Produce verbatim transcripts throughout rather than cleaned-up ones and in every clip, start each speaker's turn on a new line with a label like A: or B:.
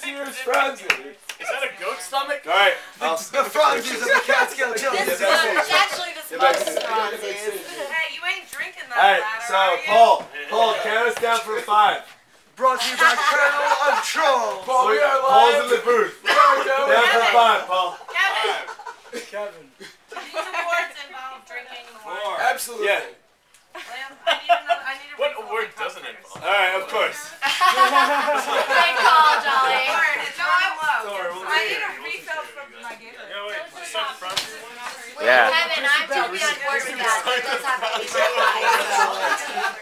A: Here's Franzi.
B: Is that a goat stomach?
A: All right.
C: The Franzi's of the Catskill Chili.
D: This one's actually the most Franzi's.
E: Hey, you ain't drinking that.
A: All right.
E: ladder,
A: So
E: are you?
A: Paul, Paul, count us down for five.
C: Brought to you by Colonel of Trolls.
A: Paul, we are Paul's in the booth. Down for five, Paul.
E: Kevin.
A: Kevin.
E: These awards involve drinking wine.
A: Absolutely. Yeah.
E: Lamb, I need another. I need a
B: What
E: refill
B: award
E: of my
B: doesn't
E: cup
B: involve?
A: All right, of course.
D: Good call, Jolly.
E: Alright, it's running low.
B: Sorry, we'll
E: I
B: leave
E: need
B: it.
E: a refill from my giver.
B: Yeah, wait. Is that Franzi one?
F: Yeah.
D: Kevin, I'm totally on board with that. That does have to be said.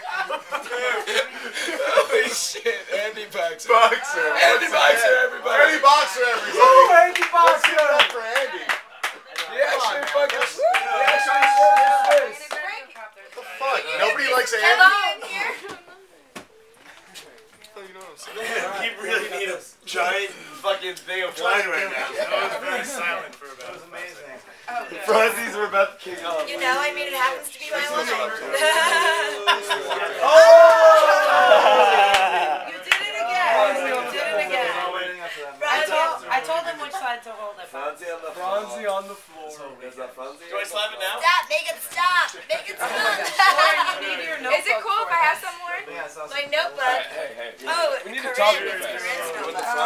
C: Holy shit, Andy Boxer.
A: Boxer.
C: Andy Boxer, everybody.
A: Andy Boxer, everybody.
C: Woo, Andy
A: Let's
C: Boxer.
A: give it up for Andy.
C: Yeah, actually fucking
A: Yeah, actually said this.
E: The
A: Fuck. Nobody likes Andy.
D: Hello, here.
A: You really need a giant fucking thing of wine right now.
B: That was very silent for about.
C: That was amazing.
A: Franzi's were about to kick off.
D: You know, I mean, it happens to be my line.
A: Oh!
E: You did it again. You did it again. I told, I told him which side to hold it.
A: Franzi on the
C: Franzi on the floor.
A: Is that Franzi?
B: Do I slap it now?
D: Stop, make it stop. Make it stop.
E: Lauren, you need your notebook.
D: Is it cool if I have some more?
C: Yeah, it's awesome.
D: My notebook.
A: Hey, hey.
D: Oh,
A: We need to
D: Corinne.
A: talk about
D: Corinne's
A: this.
D: notebook.